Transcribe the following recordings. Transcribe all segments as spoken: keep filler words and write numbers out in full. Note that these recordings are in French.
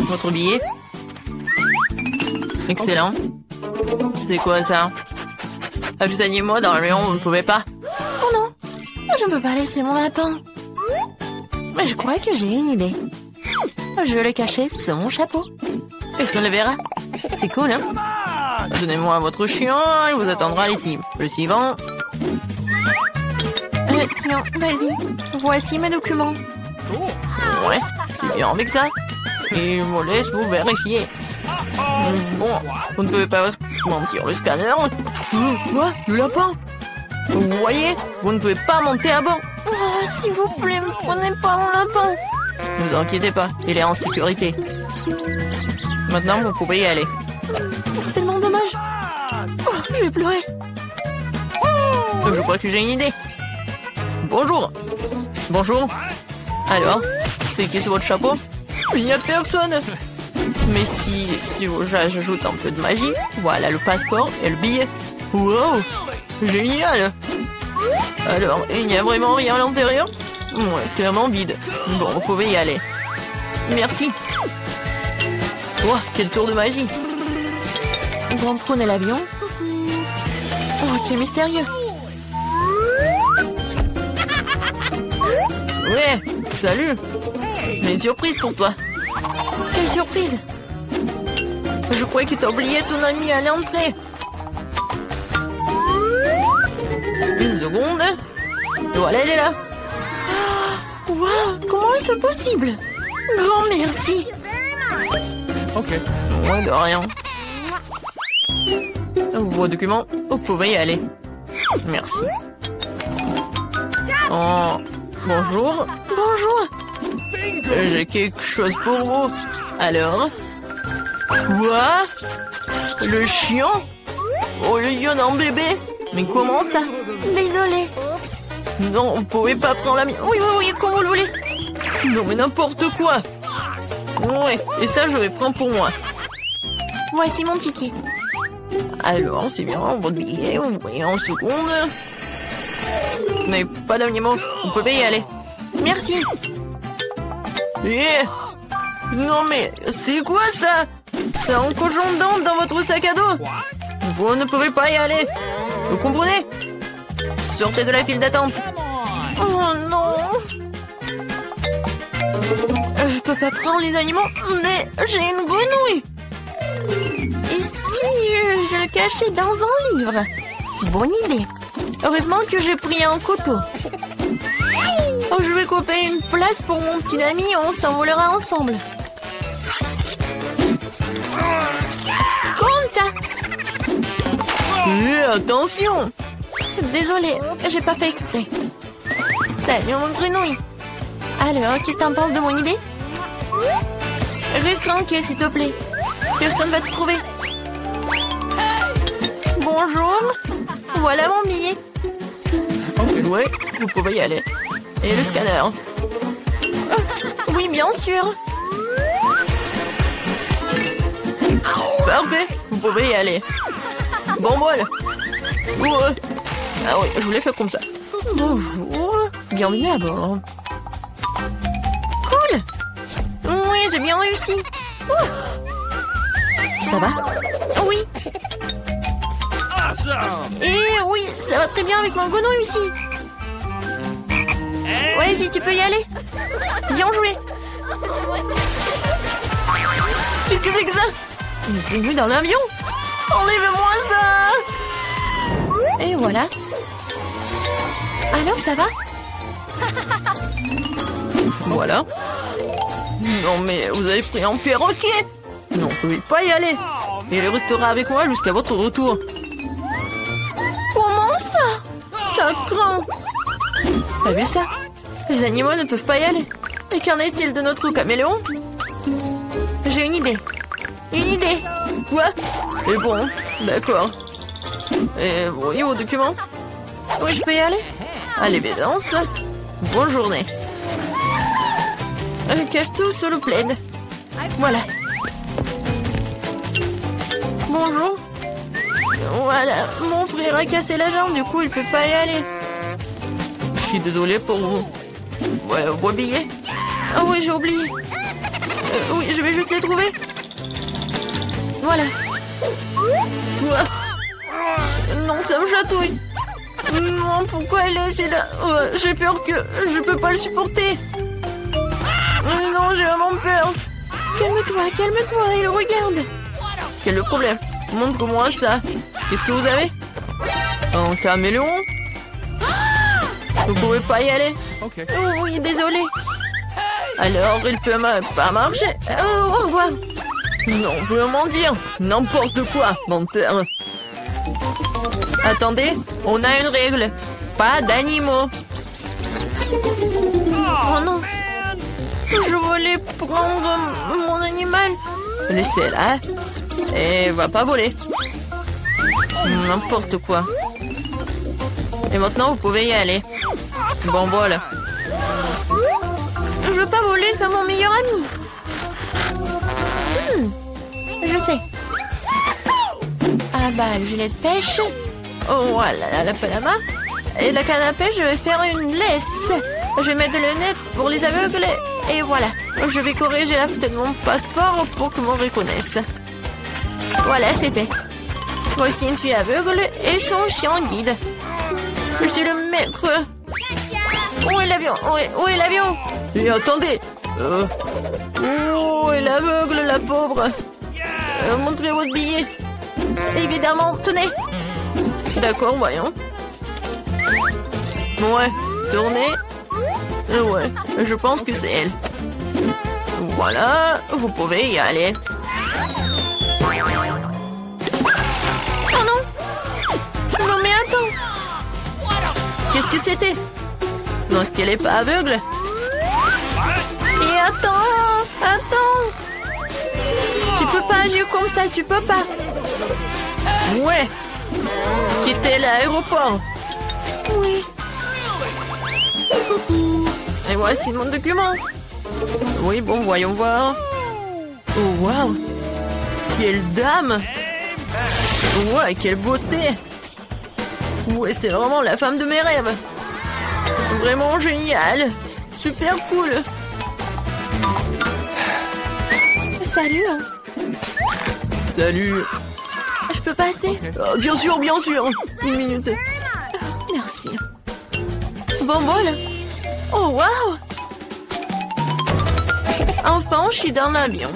Votre billet. Excellent. C'est quoi ça? Accompagnez-moi dans l'avion, vous ne pouvez pas. Oh non, je ne peux pas laisser mon lapin. Mais je crois que j'ai une idée. Je vais le cacher sous mon chapeau. Personne ne le verra. C'est cool, hein? Donnez-moi votre chien, il vous attendra ici. Le suivant. Euh, tiens, vas-y. Voici mes documents. Ouais, c'est bien avec ça. Et je vous laisse vous vérifier. Bon, vous ne pouvez pas mentir le scanner. Quoi? Le lapin? Vous voyez? Vous ne pouvez pas monter à bord. Oh, s'il vous plaît, ne prenez pas mon lapin. Ne vous inquiétez pas, il est en sécurité. Maintenant, vous pouvez y aller. C'est tellement dommage. Oh, je vais pleurer. Je crois que j'ai une idée. Bonjour. Bonjour. Alors, c'est qui sur votre chapeau? Il n'y a personne. Mais si, si j'ajoute un peu de magie, voilà le passeport et le billet. Wow, génial. Alors, il n'y a vraiment rien à l'intérieur? Ouais, c'est vraiment vide. Bon, vous pouvez y aller. Merci. Oh, quel tour de magie. Bon, prenez l'avion. Oh, quel mystérieux. Ouais, salut. J'ai une surprise pour toi. Quelle surprise. Je croyais que t'as oublié ton ami à l'entrée. Une seconde. Et voilà, elle est là. Waouh, wow, comment est-ce possible? Grand merci. Ok. Ouais, de rien. Vos documents, vous pouvez y aller. Merci. Oh, bonjour. Bonjour. J'ai quelque chose pour vous. Alors? Quoi? Le chien? Oh, le lion d'un bébé? Mais comment ça? Désolée. Non, vous pouvez pas prendre la mienne. Oui, oui, oui, comme vous le voulez. Non, mais n'importe quoi. Ouais, et ça, je vais prendre pour moi. Voici mon ticket. Alors, c'est bien, votre billet, vous voyez en seconde. Vous n'avez pas d'animaux, vous pouvez y aller. Merci. Eh, non mais, c'est quoi ça? C'est un cochon d'Inde dans votre sac à dos. Vous ne pouvez pas y aller. Vous comprenez? Sortez de la file d'attente. Oh non. Je peux pas prendre les animaux, mais j'ai une grenouille. Et si je le cachais dans un livre? Bonne idée. Heureusement que j'ai pris un couteau. Oh, je vais couper une place pour mon petit ami et on s'envolera ensemble. Comme ça. Eh, attention. Désolée, j'ai pas fait exprès. Salut mon grenouille. Alors, qu'est-ce que t'en penses de mon idée? Reste tranquille, s'il te plaît. Personne va te trouver. Bonjour. Voilà mon billet. Ouais, vous pouvez y aller. Et le scanner? Oh, oui, bien sûr. Parfait, vous pouvez y aller. Bon bol. Ouais. Ah oui, je voulais faire comme ça. Bonjour. Bienvenue à bord. Cool. Oui, j'ai bien réussi. Ouh. Ça va? Oui. Et oui, ça va très bien avec mon grenouille ici. Ouais, si tu peux y aller. Bien joué. Qu'est-ce que c'est que ça? Une grenouille dans l'avion? Enlève-moi ça. Et voilà. Alors, ça va? Voilà. Non mais, vous avez pris un perroquet. Non, vous pouvez pas y aller. Il restera avec moi jusqu'à votre retour. Comment ça? Ça craint. T'as vu ça? Les animaux ne peuvent pas y aller. Et qu'en est-il de notre caméléon? J'ai une idée. Une idée. Quoi? Et bon, d'accord. Et vous voyez vos documents? Oui, je peux y aller? À l'évidence. Bonne journée. Euh, cache tout sous le plaid. Voilà. Bonjour. Voilà, mon frère a cassé la jambe, du coup il peut pas y aller. Je suis désolée pour vous. Ouais, vos billets. Ah oui, j'ai oublié. Euh, oui, je vais juste les trouver. Voilà. Ouah. Non, ça me chatouille. Non, pourquoi elle est laissée là? euh, J'ai peur que je peux pas le supporter. Euh, non, j'ai vraiment peur. Calme-toi, calme-toi, il regarde. Quel est le problème? Montre-moi ça. Qu'est-ce que vous avez? Un caméléon? Vous pouvez pas y aller? Oh, oui, désolé. Alors, il peut pas marcher. Oh, au revoir. Non, vraiment dire. N'importe quoi, menteur. Attendez, on a une règle. Pas d'animaux. Oh non. Je voulais prendre mon animal. Laissez-la. Et va pas voler. N'importe quoi. Et maintenant, vous pouvez y aller. Bon, voilà. Je veux pas voler, c'est mon meilleur ami. Hmm, je sais. Ah bah, le gilet de pêche. Oh, voilà, la palama. Et la canne à pêche, je vais faire une laisse. Je vais mettre le net pour les aveugles. Et voilà. Je vais corriger la photo de mon passeport pour que l'on reconnaisse. Voilà, c'est fait. Voici une fille aveugle et son chien guide. Je suis le maître. Où est l'avion? Où est, où est l'avion? Et attendez. Euh... Oh, elle est aveugle, la pauvre. Euh, montrez votre billet. Évidemment, tenez. D'accord, voyons. Ouais, tournez. Euh, ouais, je pense que c'est elle. Voilà, vous pouvez y aller. Oh non! Non mais attends! Qu'est-ce que c'était? Non, est-ce qu'elle est pas aveugle? Et attends! Attends! Tu peux pas agir comme ça, tu peux pas! Ouais! Quittez l'aéroport! Oui! Et voici mon document! Oui, bon, voyons voir. Oh, waouh! Quelle dame! Ouais, quelle beauté! Ouais, c'est vraiment la femme de mes rêves! Vraiment génial! Super cool! Salut! Hein. Salut! Je peux passer? Oh, bien sûr, bien sûr! Une minute! Merci! Bon bol! Oh, waouh! Enfin, je suis dans l'avion.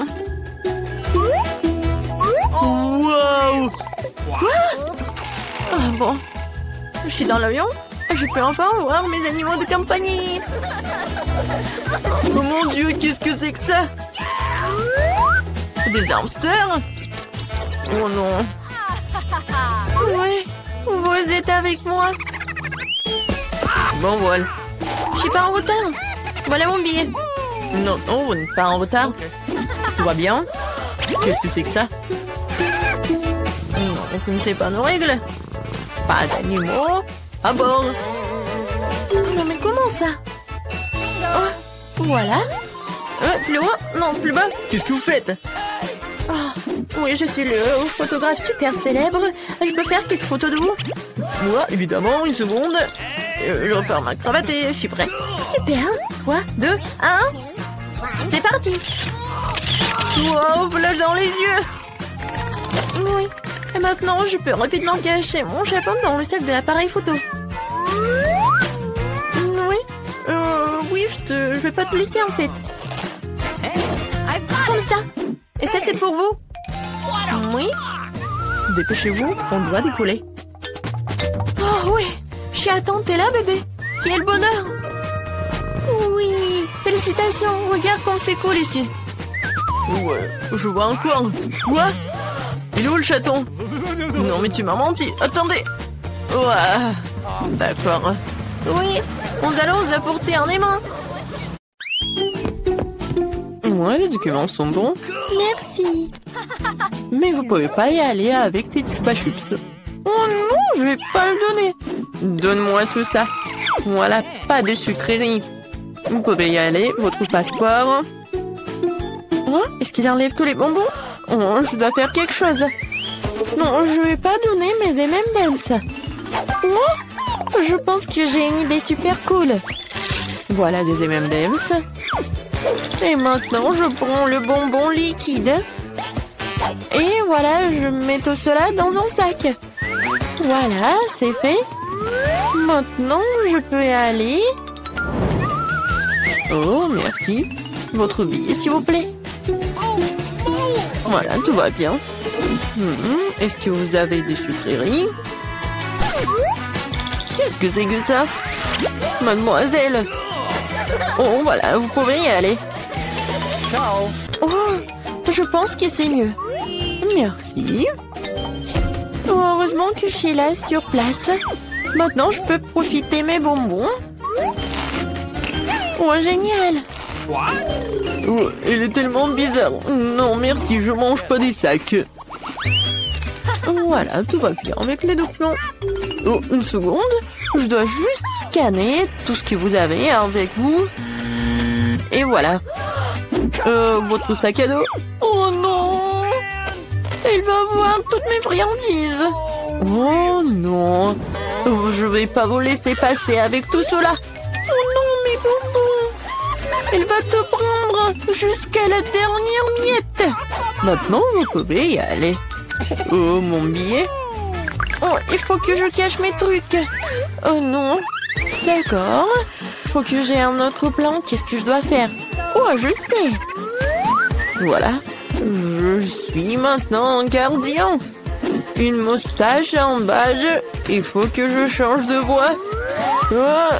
Waouh! Quoi? Ah bon. Je suis dans l'avion. Je peux enfin voir mes animaux de compagnie. Oh mon Dieu, qu'est-ce que c'est que ça? Des hamsters? Oh non. Oui, vous êtes avec moi. Bon, voilà. Je suis pas en retard. Voilà mon billet. Non, non, vous n'êtes pas en retard. Tout va bien? Qu'est-ce que c'est que ça? Non, vous ne connaissez pas nos règles. Pas d'animaux à bord. Non mais comment ça? Oh, voilà. Euh, plus haut? Non, plus bas. Qu'est-ce que vous faites? Oh, oui, je suis le photographe super célèbre. Je peux faire quelques photos de vous? Moi, évidemment, une seconde. Euh, je repars ma cravate et je suis prêt. Super. trois, deux, un. C'est parti. Wow, flash dans les yeux. Oui. Et maintenant, je peux rapidement cacher mon chapeau dans le sac de l'appareil photo. Oui. Euh, oui, je, te... je vais pas te laisser en fait. Comme ça. Et ça, c'est pour vous. Oui. Dépêchez-vous, on doit décoller. Oh oui. Je suis à attendre, t'es là, bébé. Quel bonheur. Oui. Félicitations. Regarde comme c'est cool ici. Ouais, je vois encore. Quoi? Il est où le chaton? Non mais tu m'as menti. Attendez. Ouais. D'accord. Oui, nous allons vous apporter un aimant. Ouais, les documents sont bons. Merci. Mais vous pouvez pas y aller avec tes chupa chups. Oh non, je vais pas le donner. Donne-moi tout ça. Voilà, pas de sucreries. Vous pouvez y aller, votre passeport. Oh, est-ce qu'il enlève tous les bonbons? Oh, je dois faire quelque chose. Non, je vais pas donner mes M and M's. Oh, je pense que j'ai une idée super cool. Voilà des M and M's. Et maintenant, je prends le bonbon liquide. Et voilà, je mets tout cela dans un sac. Voilà, c'est fait. Maintenant, je peux y aller. Oh, merci. Votre billet, s'il vous plaît. Voilà, tout va bien. Hmm, est-ce que vous avez des sucreries? Qu'est-ce que c'est que ça? Mademoiselle. Oh, voilà, vous pouvez y aller. Ciao. Oh, je pense que c'est mieux. Merci. Oh, heureusement que je suis là sur place. Maintenant, je peux profiter mes bonbons. Oh, génial. Oh, elle est tellement bizarre. Non, merci, je mange pas des sacs. Voilà, tout va bien avec les documents. Oh, une seconde. Je dois juste scanner tout ce que vous avez avec vous. Et voilà. Euh, votre sac à dos. Oh non! Il va voir toutes mes friandises. Oh non. Oh, je vais pas vous laisser passer avec tout cela. Oh non, mes bonbons. Il va te prendre jusqu'à la dernière miette. Maintenant, vous pouvez y aller. Oh, mon billet. Oh, il faut que je cache mes trucs. Oh non. D'accord. Faut que j'ai un autre plan. Qu'est-ce que je dois faire? Oh, je sais. Voilà. Je suis maintenant un gardien. Une moustache, un badge. Il faut que je change de voix. Oh.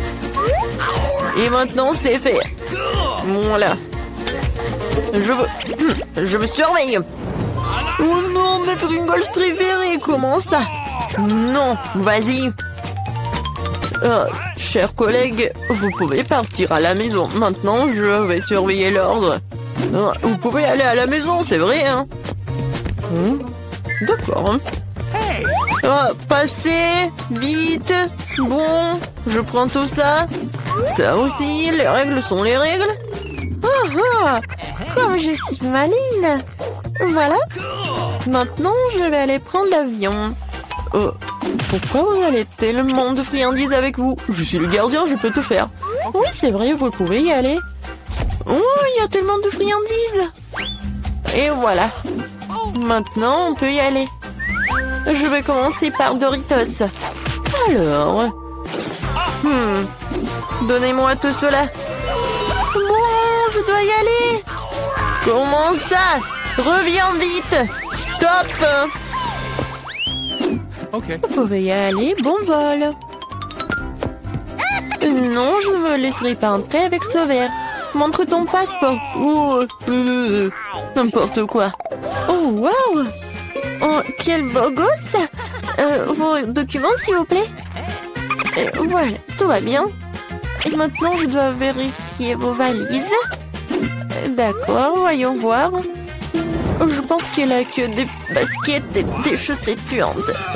Et maintenant, c'est fait. Voilà. Je veux... Je me surveille. Oh non, mes Pringles préférés, comment ça? Non, vas-y. Euh, chers collègues, vous pouvez partir à la maison. Maintenant, je vais surveiller l'ordre. Euh, vous pouvez aller à la maison, c'est vrai, hein? Hum, d'accord. Euh, passez, vite. Bon, je prends tout ça. Ça aussi, les règles sont les règles. Oh, oh, comme je suis maline. Voilà. Maintenant, je vais aller prendre l'avion. Euh, pourquoi vous avez tellement de friandises avec vous? Je suis le gardien, je peux tout faire. Oui, c'est vrai, vous pouvez y aller. Oh, il y a tellement de friandises. Et voilà. Maintenant, on peut y aller. Je vais commencer par Doritos. Alors... Hmm... Donnez-moi tout cela. Bon, je dois y aller. Comment ça? Reviens vite. Stop. Ok. Vous pouvez y aller, bon vol. Non, je ne me laisserai pas entrer avec ce verre. Montre ton passeport. Oh, euh, n'importe quoi. Oh, waouh. Oh, quel beau gosse. Euh, vos documents, s'il vous plaît. Euh, voilà, tout va bien. Et maintenant, je dois vérifier vos valises. D'accord, voyons voir. Je pense qu'il a que des baskets et des chaussettes puantes.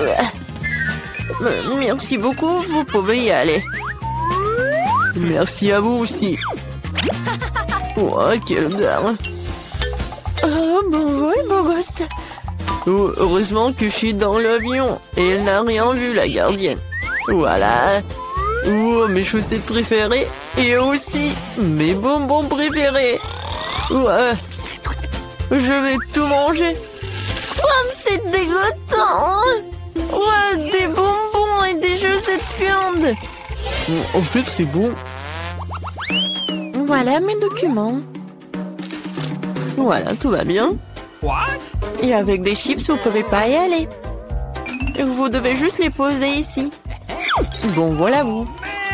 Euh, merci beaucoup, vous pouvez y aller. Merci à vous aussi. Oh, quelle odeur. Oh, bon vol, beau gosse. Oh, heureusement que je suis dans l'avion. Et elle n'a rien vu, la gardienne. Voilà. Oh, mes chaussettes préférées. Et aussi mes bonbons préférés. Ouais. Je vais tout manger. Oh, c'est dégoûtant. Ouais, des bonbons et des chaussettes puantes. En fait, c'est bon. Voilà mes documents. Voilà, tout va bien. What? Et avec des chips, vous pouvez pas y aller. Vous devez juste les poser ici. Bon, voilà vous.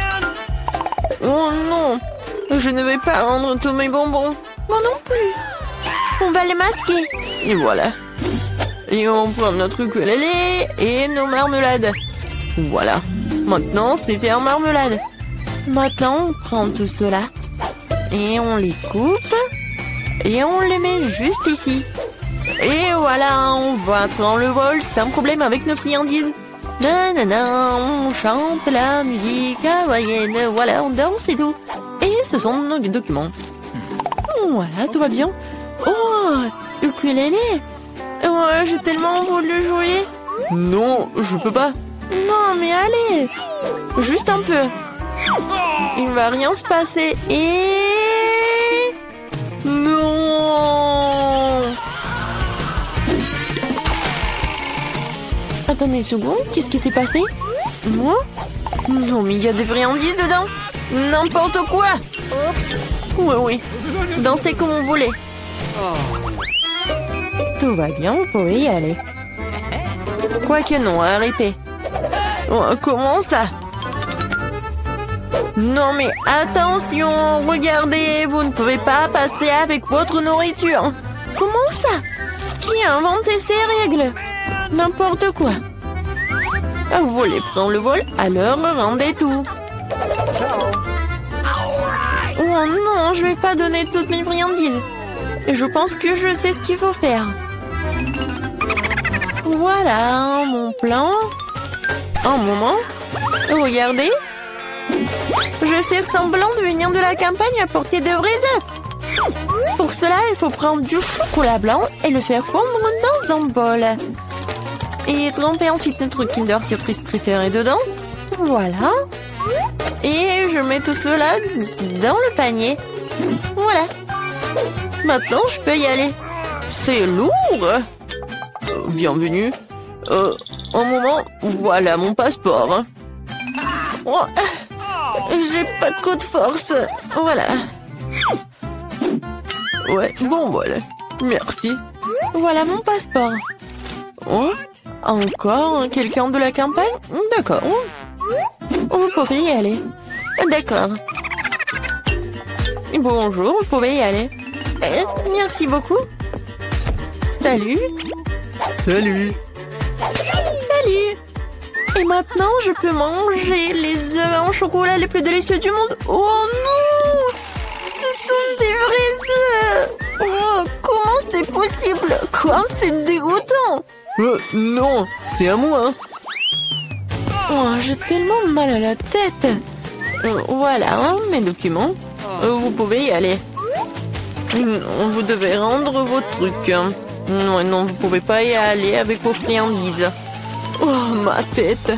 Oh non, je ne vais pas rendre tous mes bonbons. Moi non plus. On va les masquer. Et voilà. Et on prend notre ukulélé et nos marmelades. Voilà. Maintenant, c'est fait en marmelade. Maintenant, on prend tout cela. Et on les coupe. Et on les met juste ici. Et voilà, on va prendre le vol sans problème avec nos friandises. Nanana, on chante la musique hawaïenne. Voilà, on danse et tout. Et ce sont nos documents. Voilà, tout va bien. Oh, ukulélé. Oh, j'ai tellement voulu jouer. Non, je peux pas. Non, mais allez. Juste un peu. Il va rien se passer. Et... attendez une seconde, qu'est-ce qui s'est passé? Moi? Non, mais il y a des friandises dedans. N'importe quoi. Oups. Oui, oui. Dansez comme vous voulez. Tout va bien, vous pouvez y aller. Quoique non, arrêtez. Oh, comment ça? Non mais attention, regardez, vous ne pouvez pas passer avec votre nourriture. Comment ça? Qui a inventé ces règles? N'importe quoi. Ah, vous voulez prendre le vol? Alors rendez tout. Oh non, je vais pas donner toutes mes friandises. Je pense que je sais ce qu'il faut faire. Voilà mon plan. Un moment. Regardez. Je vais faire semblant de venir de la campagne apporter de vrais œufs. Pour cela, il faut prendre du chocolat blanc et le faire fondre dans un bol. Et tremper ensuite notre Kinder Surprise préféré dedans. Voilà. Et je mets tout cela dans le panier. Voilà. Maintenant, je peux y aller. C'est lourd. Euh, bienvenue. Euh, un moment. Voilà mon passeport. Oh, j'ai pas trop de force. Voilà. Ouais, bon, voilà. Merci. Voilà mon passeport. Oh, encore quelqu'un de la campagne? D'accord. Vous pouvez y aller. D'accord. Bonjour, vous pouvez y aller. Eh, merci beaucoup. Salut. Salut. Salut. Et maintenant, je peux manger les œufs en chocolat les plus délicieux du monde. Oh non! Ce sont des vrais œufs. Oh, comment c'est possible? Quoi, c'est dégoûtant. Euh, non, c'est à moi. Oh, j'ai tellement mal à la tête. Euh, voilà, hein, mes documents. Euh, vous pouvez y aller. Non, vous devez rendre vos trucs. Non, non, vous pouvez pas y aller avec vos friandises. Oh, ma tête.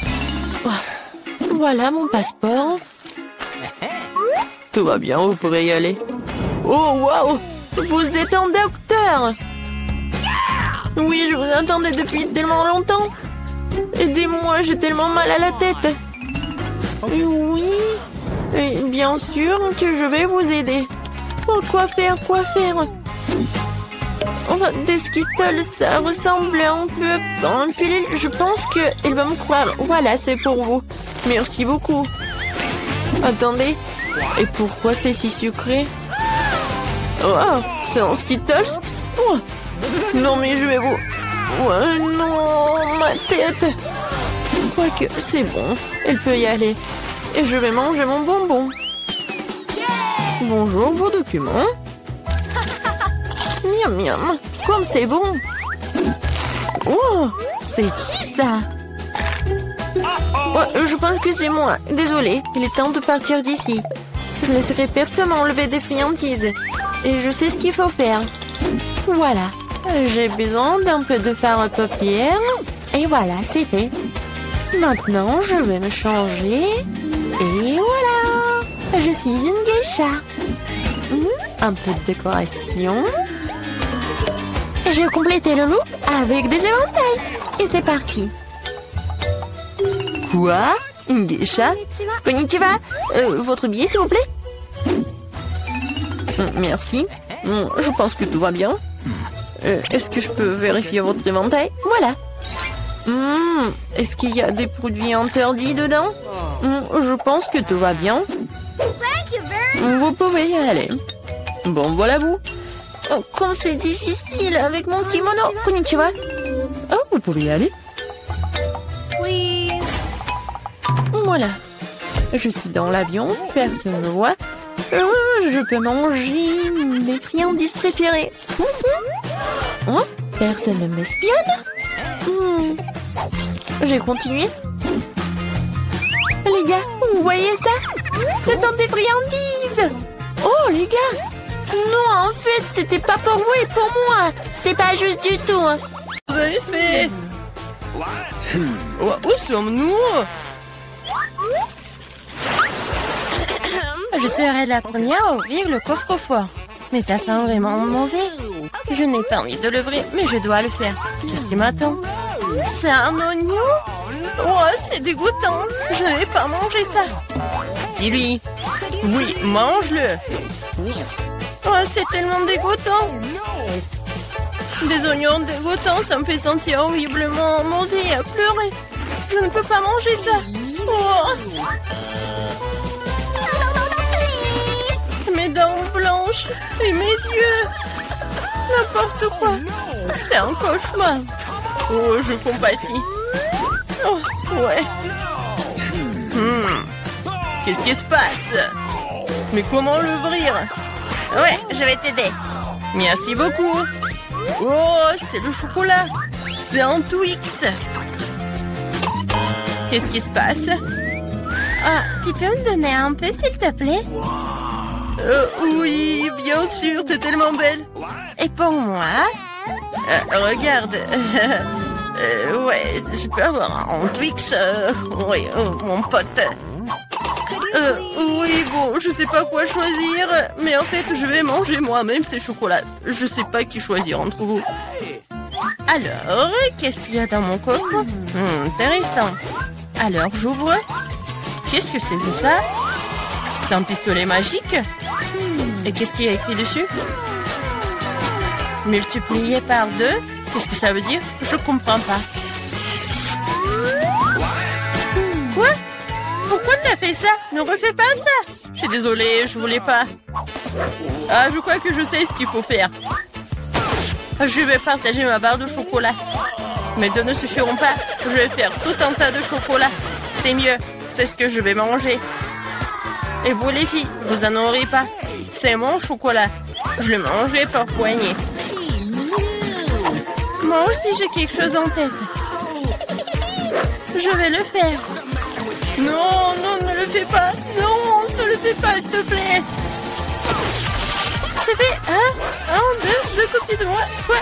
Voilà mon passeport. Tout va bien, vous pourrez y aller. Oh, waouh! Vous êtes un docteur! Oui, je vous attendais depuis tellement longtemps. Aidez-moi, j'ai tellement mal à la tête. Oui, et bien sûr que je vais vous aider. Oh, quoi faire, quoi faire? Oh, des Skittles, ça ressemble un peu à un pilule. Je pense qu'il va me croire. Voilà, c'est pour vous. Merci beaucoup. Attendez. Et pourquoi c'est si sucré? Oh, c'est un Skittles? Oh. Non, mais je vais vous... Oh, non, ma tête. Quoique, c'est bon. Elle peut y aller. Et je vais manger mon bonbon. Bonjour, vos documents. Miam, miam. Comme c'est bon. Oh, c'est qui ça? Oh, je pense que c'est moi. Désolée, il est temps de partir d'ici. Je ne laisserai personne enlever des friandises. Et je sais ce qu'il faut faire. Voilà. J'ai besoin d'un peu de fard à paupières. Et voilà, c'est fait. Maintenant, je vais me changer. Et voilà. Je suis une geisha. Mmh, un peu de décoration. Je vais compléter le look avec des éventails. Et c'est parti. Quoi? Une geisha? Konnichiwa. Euh, votre billet, s'il vous plaît? Merci. Je pense que tout va bien. Euh, Est-ce que je peux vérifier votre éventail? Voilà. Mmh, Est-ce qu'il y a des produits interdits dedans? mmh, Je pense que tout va bien. Vous pouvez y aller. Bon, voilà vous. Oh, comme c'est difficile avec mon kimono. Konnichiwa. Oh, vous pouvez y aller. Voilà. Je suis dans l'avion, personne ne me voit. Euh, je peux manger mes friandises préférées. Oh, personne ne m'espionne. Hmm. J'ai continué. Les gars, vous voyez ça? Ce sont des friandises. Oh, les gars. Non, en fait, c'était pas pour vous et pour moi. C'est pas juste du tout. Vous avez fait? Où sommes-nous? Je serai la première à ouvrir le coffre-fort. Mais ça sent vraiment mauvais. Je n'ai pas envie de l'ouvrir, mais je dois le faire. Qu'est-ce qui m'attend? C'est un oignon? Oh, c'est dégoûtant. Je ne vais pas manger ça. Dis-lui. Oui, mange-le. Oh, c'est tellement dégoûtant. Des oignons dégoûtants, ça me fait sentir horriblement mauvais à pleurer. Je ne peux pas manger ça. Oh. Mes dents blanches et mes yeux. N'importe quoi. C'est un cauchemar. Oh, je compatis. Oh, ouais. Hmm. Qu'est-ce qui se passe? Mais comment l'ouvrir? Ouais, je vais t'aider. Merci beaucoup. Oh, c'est le chocolat. C'est un Twix. Qu'est-ce qui se passe? Ah, tu peux me donner un peu, s'il te plaît? Euh, oui, bien sûr, t'es tellement belle. Et pour moi? Euh, regarde. euh, ouais, je peux avoir un Twix. Euh, oui, euh, mon pote. Euh, oui, bon, je sais pas quoi choisir, mais en fait, je vais manger moi-même ces chocolats. Je sais pas qui choisir entre vous. Alors, qu'est-ce qu'il y a dans mon coffre? Hmm, intéressant. Alors, j'ouvre. Qu'est-ce que c'est que ça? C'est un pistolet magique? Et qu'est-ce qu'il y a écrit dessus? Multiplié par deux? Qu'est-ce que ça veut dire? Je comprends pas. Quoi? Pourquoi tu as fait ça? Ne refais pas ça. Je suis désolée, je voulais pas. Ah, je crois que je sais ce qu'il faut faire. Je vais partager ma barre de chocolat. Mes deux ne suffiront pas. Je vais faire tout un tas de chocolat. C'est mieux. C'est ce que je vais manger. Et vous les filles, vous en aurez pas. C'est mon chocolat. Je le mangerai par poignée. Moi aussi, j'ai quelque chose en tête. Je vais le faire. Non, non, ne le fais pas. Non, ne le fais pas, s'il te plaît. C'est fait. Un, un, deux, deux copies de moi. Quoi?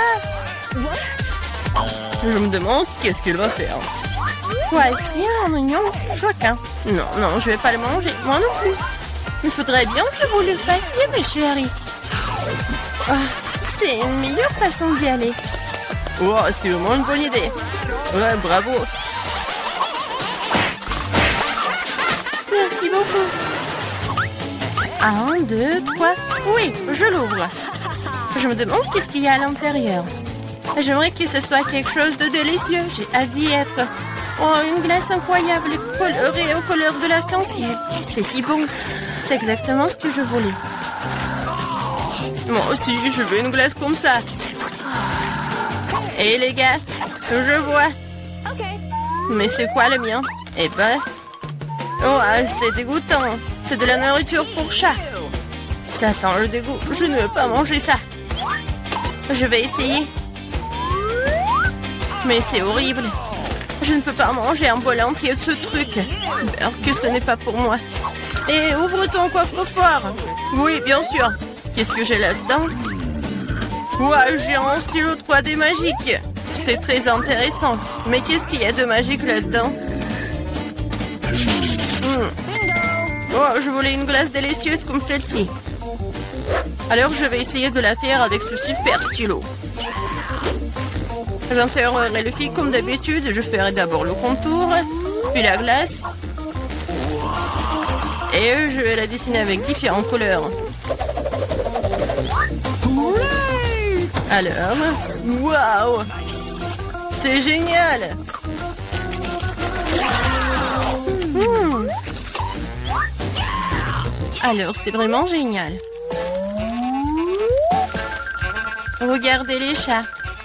Je me demande qu'est-ce qu'il va faire. Voici un oignon chacun. Non, non, je vais pas le manger. Moi non plus. Il faudrait bien que vous le fassiez, mes chéris. Oh, c'est une meilleure façon d'y aller. Oh, c'est vraiment une bonne idée. Ouais, bravo. Merci beaucoup. Un, deux, trois. Oui, je l'ouvre. Je me demande qu'est-ce qu'il y a à l'intérieur. J'aimerais que ce soit quelque chose de délicieux. J'ai hâte d'y être. Oh, une glace incroyable, colorée aux couleurs de l'arc-en-ciel. C'est si bon. C'est exactement ce que je voulais. Moi aussi, je veux une glace comme ça. Et les gars, je vois. Mais c'est quoi le mien? Eh ben... Oh, c'est dégoûtant. C'est de la nourriture pour chat. Ça sent le dégoût. Je ne veux pas manger ça. Je vais essayer. Mais c'est horrible. Je ne peux pas manger un bol entier de ce truc. Alors que ce n'est pas pour moi. Et ouvre ton coffre-fort. Oui, bien sûr. Qu'est-ce que j'ai là-dedans? Ouais, j'ai un stylo trois D magique. C'est très intéressant. Mais qu'est-ce qu'il y a de magique là-dedans? hmm. Oh, je voulais une glace délicieuse comme celle-ci. Alors, je vais essayer de la faire avec ce super stylo. J'insérerai le fil comme d'habitude. Je ferai d'abord le contour, puis la glace. Et je vais la dessiner avec différentes couleurs. Alors, waouh! C'est génial! Mmh. Alors, c'est vraiment génial. Regardez les chats.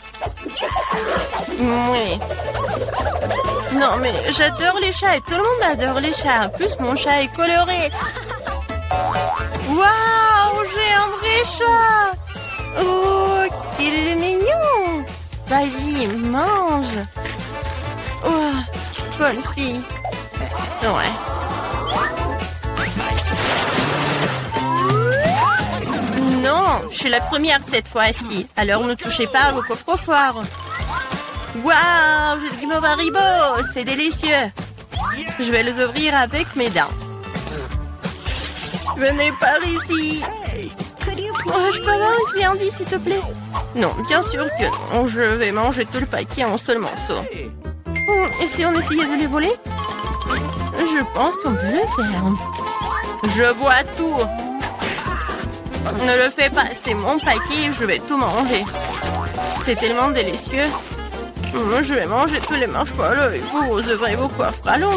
Oui. Non, mais j'adore les chats et tout le monde adore les chats. En plus, mon chat est coloré. Waouh, j'ai un vrai chat. Oh, qu'il est mignon. Vas-y, mange. Oh, bonne fille. Ouais. Non, je suis la première cette fois-ci. Alors ne touchez pas au coffre-fort. Waouh, j'ai du mauvais Haribo, c'est délicieux. Je vais les ouvrir avec mes dents. Venez par ici. Oh, je peux avoir une friandise, s'il te plaît? Non, bien sûr que non. Je vais manger tout le paquet en un seul morceau. Oh, et si on essayait de les voler? Je pense qu'on peut le faire. Je bois tout. Ne le fais pas, c'est mon paquet et je vais tout manger. C'est tellement délicieux. Je vais manger tous les marshmallows avec vous. Vous ouvrez vos coffres. Allons.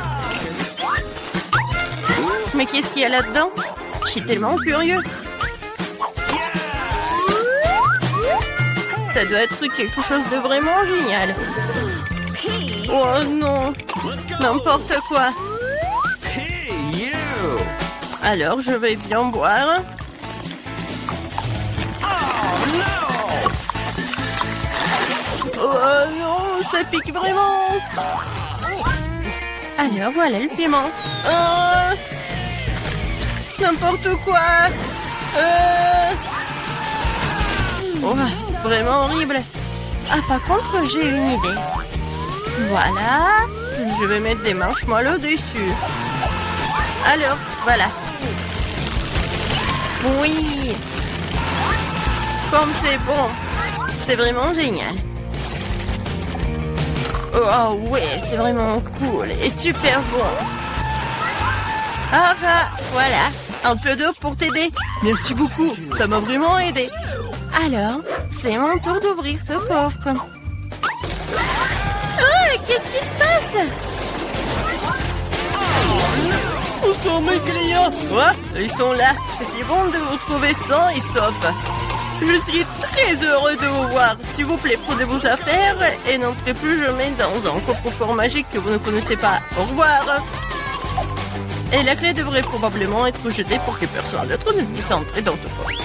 Mais qu'est-ce qu'il y a là-dedans? Je suis tellement curieux. Ça doit être quelque chose de vraiment génial. Oh non, n'importe quoi. Alors, je vais bien boire. Oh non, ça pique vraiment. Alors, voilà le piment. Oh, n'importe quoi. Euh... Oh, vraiment horrible. Ah, par contre, j'ai une idée. Voilà. Je vais mettre des marshmallows dessus. Alors, voilà. Oui. Comme c'est bon. C'est vraiment génial. Oh ouais, c'est vraiment cool et super bon. Ah bah, voilà. Un peu d'eau pour t'aider. Merci beaucoup, ça m'a vraiment aidé. Alors, c'est mon tour d'ouvrir ce coffre. Oh, qu'est-ce qui se passe? Où sont mes clients? Ouais, ils sont là. C'est si bon de vous trouver sains et saufs. Je suis très heureux de vous voir. S'il vous plaît, prenez vos affaires et n'entrez plus jamais dans un coffre-fort magique que vous ne connaissez pas. Au revoir. Et la clé devrait probablement être jetée pour que personne d'autre ne puisse entrer dans ce coffre.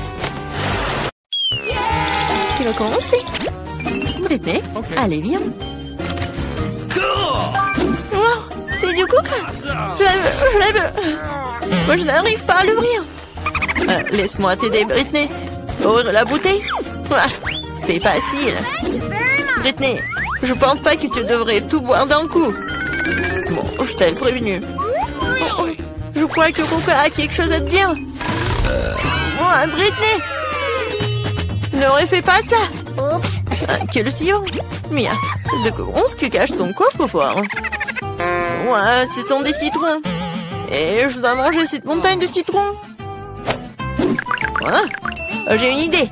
Tu vas commencer? Britney, Okay. allez, viens. Wow, c'est du coca. Je l'ai je l'ai Moi, je n'arrive pas à l'ouvrir. Euh, Laisse-moi t'aider, Britney. Ouvre la bouteille. Ah, c'est facile. Britney, je pense pas que tu devrais tout boire d'un coup. Bon, je t'avais prévenu. Oh, oh, je crois que Coca a quelque chose à te dire. Euh... Oh, Britney, ne refais pas ça. Oups. Ah, quel sillon. Mia, de quoi ce que cache ton coffre-fort? Ouais, ce sont des citrons. Et je dois manger cette montagne de citrons. Voilà. J'ai une idée.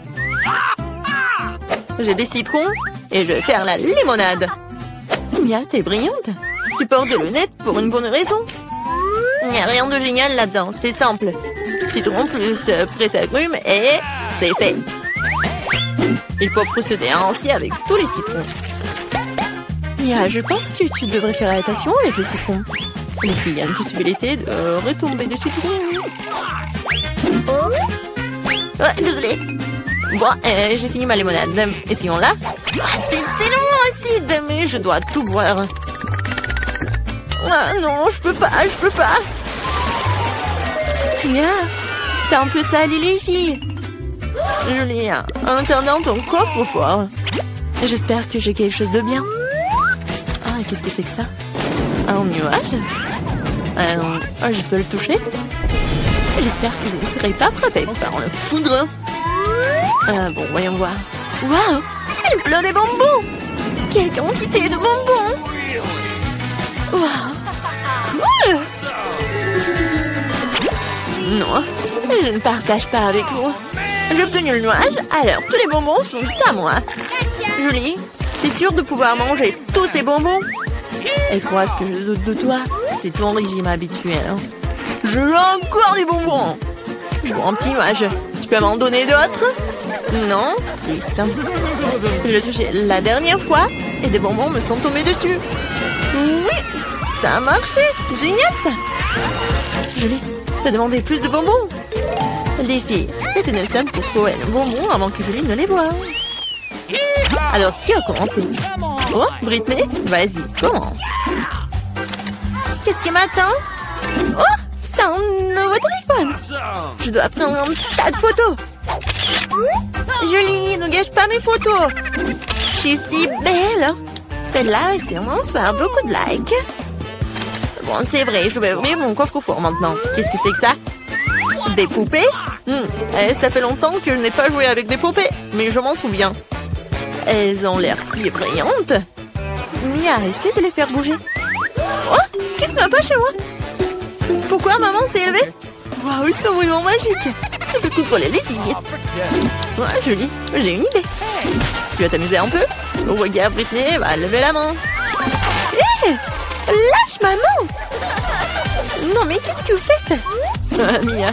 J'ai des citrons et je vais faire la limonade. Mia, t'es brillante. Tu portes des lunettes pour une bonne raison. Il n'y a rien de génial là-dedans, c'est simple. Citron plus euh, presse agrumes et c'est fait. Il faut procéder ainsi avec tous les citrons. Mia, je pense que tu devrais faire attention avec les citrons. Les filles, il y a une possibilité de retomber du citron. Oups. Ouais, désolée. Bon, euh, j'ai fini ma limonade. Essayons-la. Ah, c'est tellement acide, mais je dois tout boire. Ah non, je peux pas, je peux pas. Mia, t'as un peu salé les filles. Julie, en attendant ton coffre-fort. J'espère que j'ai quelque chose de bien. Ah, qu'est-ce que c'est que ça? Un nuage? euh, ah, je peux le toucher? J'espère que je ne serai pas frappée par le foudre. Ah, bon, voyons voir. Waouh! Il pleut des bonbons! Quelle quantité de bonbons! Waouh! Cool! Non, je ne partage pas avec vous. J'ai obtenu le nuage, alors tous les bonbons sont à moi. Julie, t'es sûre de pouvoir manger tous ces bonbons? Et quoi, ce que je doute de toi? C'est ton régime habituel. Hein? Je veux encore des bonbons! Bon, un petit nuage. Tu peux m'en donner d'autres? Non? Triste. Je l'ai touché la dernière fois et des bonbons me sont tombés dessus. Oui! Ça a marché! Génial, ça! Julie, t'as demandé plus de bonbons? Les filles, faites une scène pour trouver les bonbons avant que Julie ne les voie. Alors, qui a commencé? Oh, Britney, vas-y, commence. Qu'est-ce qui m'attend? Oh, c'est un nouveau téléphone. Je dois prendre un tas de photos. Julie, ne gâche pas mes photos. Je suis si belle. Celle-là va sûrement se faire beaucoup de likes. Bon, c'est vrai, je vais ouvrir mon coffre-fort maintenant. Qu'est-ce que c'est que ça? Des poupées? hmm. eh, Ça fait longtemps que je n'ai pas joué avec des poupées, mais je m'en souviens. Elles ont l'air si brillantes. Mia, essaie de les faire bouger. Oh, qu'est-ce qui ne va pas chez moi? Pourquoi maman s'est élevée? Waouh, ils sont vraiment magiques. Je peux contrôler les filles. Ouais, Julie, j'ai une idée. Tu vas t'amuser un peu? Regarde, Britney va lever la main. Hé, hey, lâche maman. Non mais qu'est-ce que vous faites? Ah, Mia.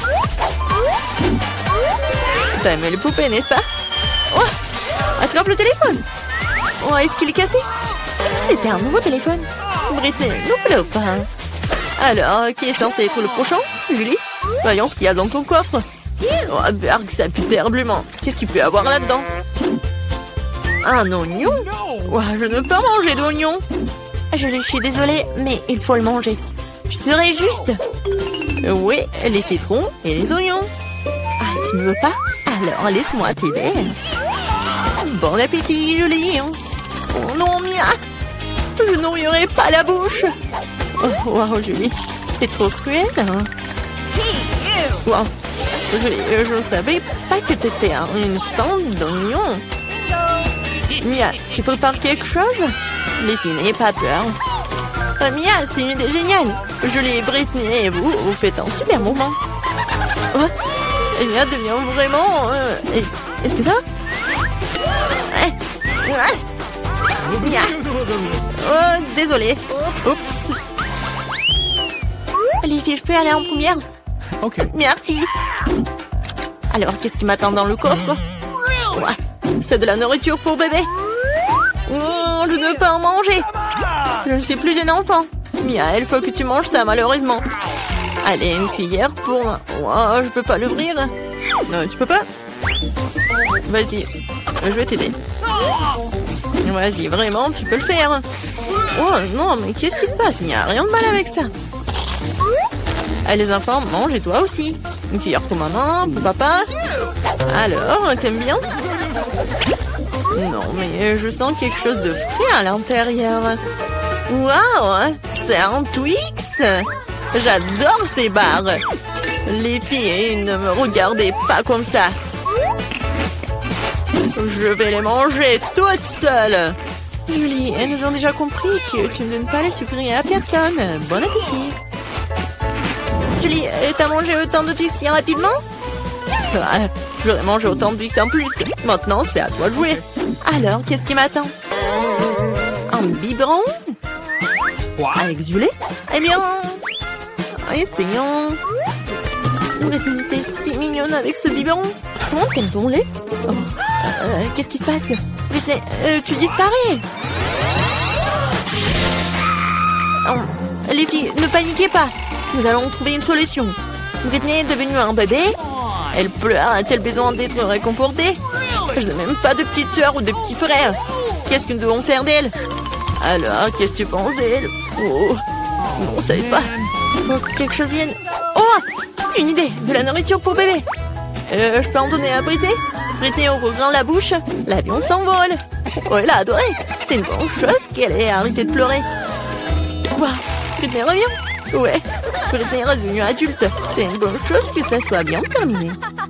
T'as aimé les poupées, n'est-ce pas? Oh, attrape le téléphone. Oh, est-ce qu'il est cassé? C'était un nouveau téléphone. Britney, n'oublie pas. Alors, qui est censé être le prochain? Julie? Voyons ce qu'il y a dans ton coffre. Oh, Berg, ça pue terriblement. Qu'est-ce qu'il peut y avoir là-dedans? Un oignon? Oh, je ne peux pas manger d'oignon. Je suis désolée, mais il faut le manger. Je serai juste. Oui, les citrons et les oignons. Ah, tu ne veux pas? Alors, laisse-moi t'aider. Bon appétit, Julie. Oh non, Mia. Je nourrirai pas la bouche. Oh, wow, Julie. C'est trop cruel. Hein? Wow. Julie, je ne savais pas que t'étais une fan d'oignons. Mia, tu prépares quelque chose? Les filles, n'ayez pas peur. Oh, Mia, c'est une idée géniale. Julie, Britney et vous, vous faites un super moment. Oh, et Mia devient vraiment... Euh, Est-ce que ça va? Eh, ouais. Mia. Oh, désolée. Oups. Les filles, je peux aller en première? Ok. Merci. Alors, qu'est-ce qui m'attend dans le coffre? Ouais, c'est de la nourriture pour bébé. Oh, je ne veux pas en manger. Je ne suis plus une enfant. Mia, il faut que tu manges ça, malheureusement. Allez, une cuillère pour... Oh, je peux pas l'ouvrir. Non, tu peux pas? Vas-y, je vais t'aider. Vas-y, vraiment, tu peux le faire. Oh non, mais qu'est-ce qui se passe? Il n'y a rien de mal avec ça. Allez, les enfants, mange et toi aussi. Une cuillère pour maman, pour papa. Alors, t'aimes bien? Non, mais je sens quelque chose de frais à l'intérieur. Waouh, c'est un Twix. J'adore ces barres. Les filles, ne me regardez pas comme ça. Je vais les manger toutes seules. Julie, elles ont déjà compris que tu ne donnes pas les sucreries à personne. Bon appétit. Julie, t'as mangé autant de Twix si rapidement? Ah, j'aurais mangé autant de Twix en plus. Maintenant, c'est à toi de jouer. Alors, qu'est-ce qui m'attend? Un biberon? Avec du lait? Eh bien, essayons. Britney, t'es si mignonne avec ce biberon. Comment t'aimes ton lait? Oh, euh, qu'est-ce qui se passe? Britney, euh, tu disparais. Oh, les filles, ne paniquez pas. Nous allons trouver une solution. Britney est devenue un bébé. Elle pleure, a-t-elle besoin d'être réconfortée? Je n'ai même pas de petite sœur ou de petit frère. Qu'est-ce que nous devons faire d'elle? Alors, qu'est-ce que tu penses d'elle? Oh, non, ça aide pas. Faut que quelque chose vienne. Oh, une idée, de la nourriture pour bébé. Euh, je peux en donner à Britney? Britney ouvre grand la bouche, l'avion s'envole. Oh, elle a adoré. C'est une bonne chose qu'elle ait arrêté de pleurer. Wow, Britney revient. Ouais, Britney est redevenue adulte. C'est une bonne chose que ça soit bien terminé.